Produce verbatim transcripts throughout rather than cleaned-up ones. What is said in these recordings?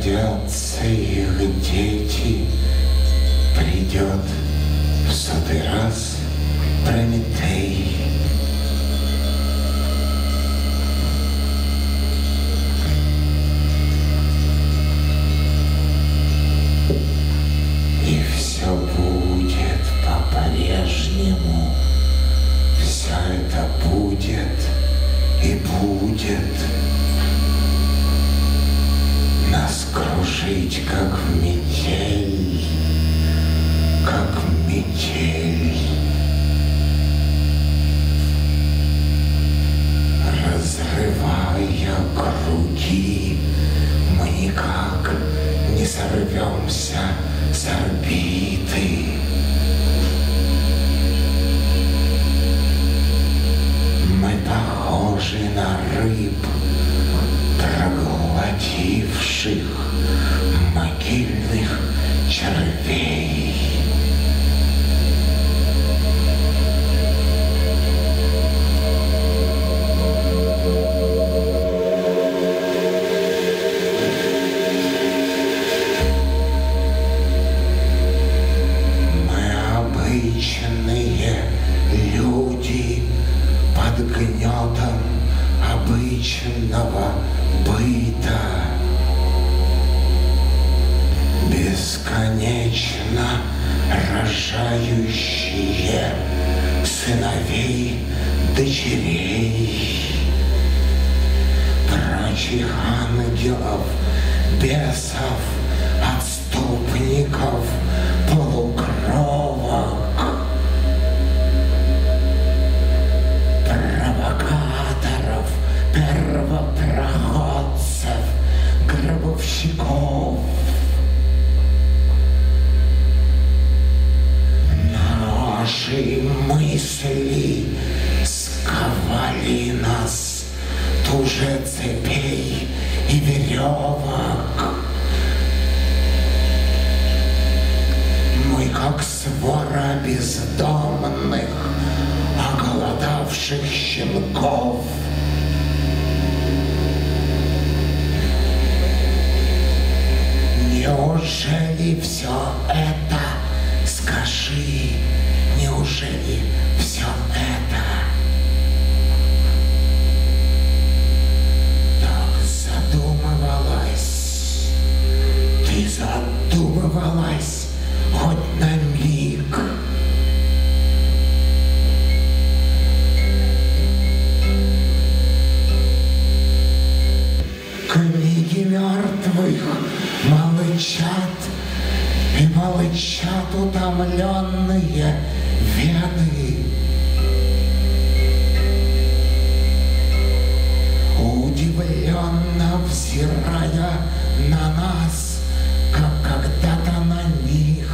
родятся их дети, придет в сотый раз Прометей. И все будет по-прежнему, все это будет и будет нас кружить, как в метель, как метель. Разрывая круги, мы никак не сорвемся с орбиты. Мы похожи на рыб, проглотивших могильных червей. Люди под гнетом обычного быта, бесконечно рожающие сыновей, дочерей, прочих ангелов, бесов, отступников, полукровок, провокаторов, первопроходцев, гробовщиков. Наши мысли сковали нас туже цепей и веревок. Мы, как свора бездомных, оголодавших щенков. Неужели все это, скажи, неужели все это так задумывалась? Ты задумывалась хоть на миг? Книги мертвых молчат, и молчат утомленные вены. Удивленно взирая на нас, как когда-то на них.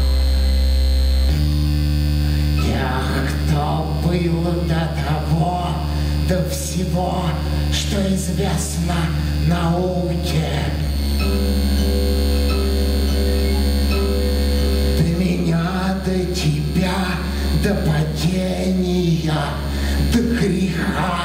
Тех, кто был до того, до всего, что известно науке. До меня, до тебя, до падения, до греха.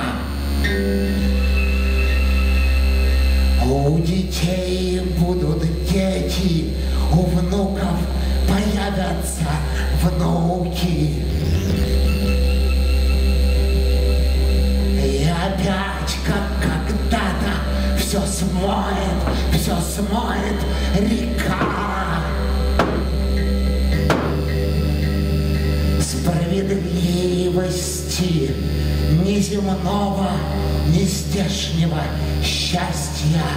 У детей будут дети, у внуков появятся внуки. И опять, как когда-то, все смоет, все смоет река. Справедливости ни земного, ни здешнего счастья.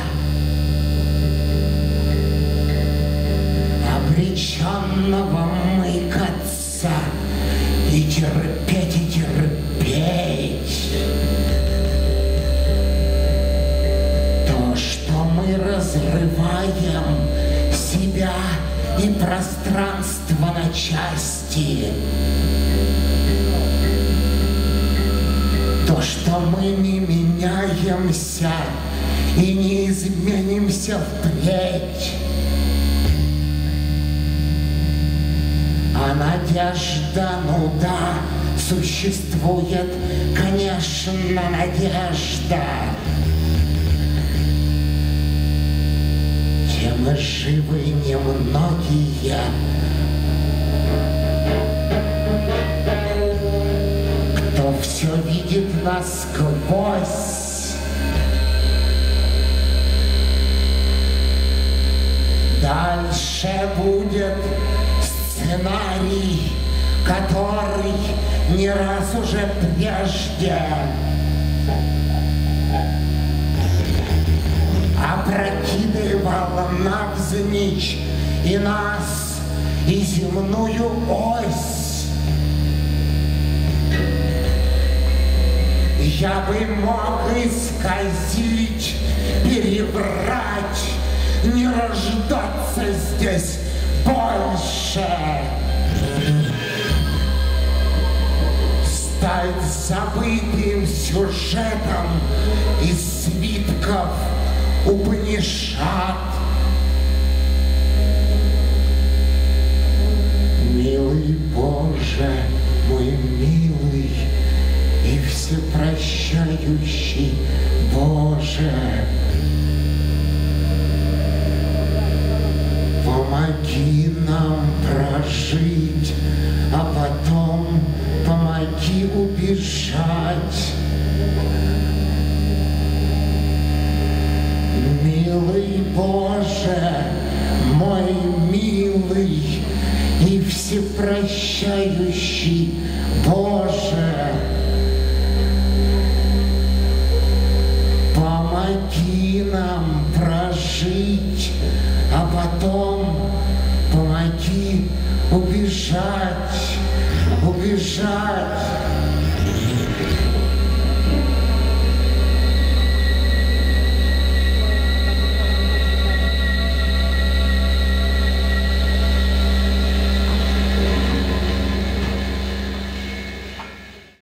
Обреченного мыкаться и терпеть, и терпеть. То, что мы разрываем себя и пространство на части. То, что мы не меняемся и не изменимся впредь. А надежда, ну да, существует, конечно, надежда. Все мы живы немногие, кто все видит насквозь. Дальше будет сценарий, который не раз уже прежде опрокидывал навзничь и нас, и земную ось. Я бы мог исказить, переврать, не рождаться здесь больше. Стать забытым сюжетом из свитков Упанишад. Милый Боже, мой милый и всепрощающий Боже, помоги нам прожить, а потом помоги убежать. Милый Боже, мой милый и всепрощающий Боже, помоги нам прожить, а потом помоги убежать, убежать.